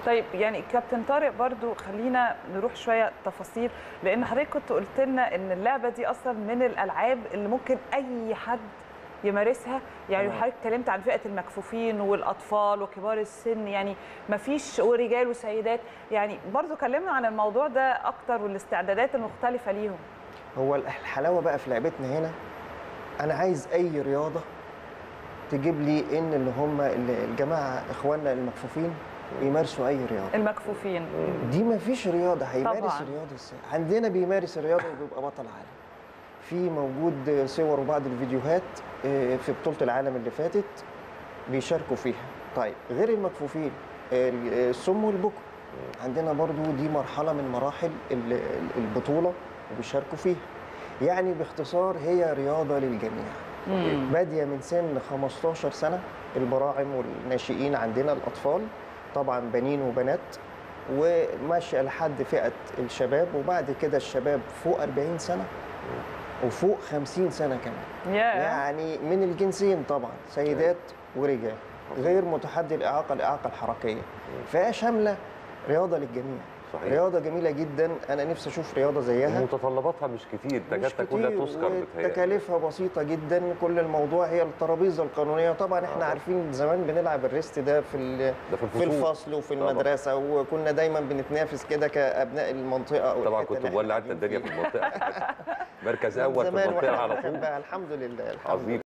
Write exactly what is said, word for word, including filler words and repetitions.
طيب يعني كابتن طارق برضو خلينا نروح شويه تفاصيل، لان حضرتك كنت قلت لنا ان اللعبه دي اصلا من الالعاب اللي ممكن اي حد يمارسها. يعني حضرتك اتكلمت عن فئه المكفوفين والاطفال وكبار السن، يعني ما فيش ورجال وسيدات، يعني برضو كلمنا عن الموضوع ده اكتر والاستعدادات المختلفه ليهم. هو الحلاوه بقى في لعبتنا هنا، انا عايز اي رياضه تجيب لي ان اللي هم الجماعه اخواننا المكفوفين يمارسوا اي رياضه. المكفوفين دي ما فيش رياضه هيمارس طبعاً. الرياضه ازاي؟ عندنا بيمارس الرياضه وبيبقى بطل عالم. في موجود صور وبعض الفيديوهات في بطوله العالم اللي فاتت بيشاركوا فيها. طيب غير المكفوفين الصم والبكم، عندنا برضو دي مرحله من مراحل البطوله وبيشاركوا فيها. يعني باختصار هي رياضه للجميع، باديه من سن خمستاشر سنه، البراعم والناشئين عندنا الاطفال طبعا بنين وبنات، وماشيه لحد فئه الشباب، وبعد كده الشباب فوق أربعين سنه وفوق خمسين سنه كمان. yeah. يعني من الجنسين طبعا، سيدات ورجال، غير متحدي الاعاقه الاعاقه الحركيه، فهي شامله رياضه للجميع. صحيح. رياضه جميله جدا، انا نفسي اشوف رياضه زيها. متطلباتها مش كتير، تكاد تكون لا تذكر، بتهيألي تكاليفها بسيطه جدا. كل الموضوع هي الترابيزه القانونيه. طبعا احنا آه. عارفين زمان بنلعب الريست ده في في, في الفصل وفي المدرسه طبعا. وكنا دايما بنتنافس كده كابناء المنطقه او طبعا كنت مولع الدنيا في المنطقه مركز اول في المنطقه على طول. الحمد لله الحمد لله.